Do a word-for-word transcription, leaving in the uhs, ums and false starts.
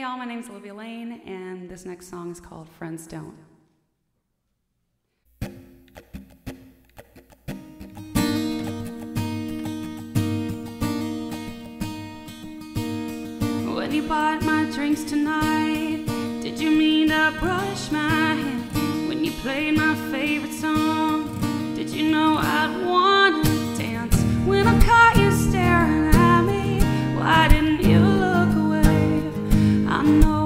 y'all, my name's Olivia Lane, and this next song is called Friends Don't. When you bought my drinks tonight, did you mean to brush my hair? When you played my favorite song, did you know I'd wanna dance? When I caught you staring at me, why didn't you look away? I know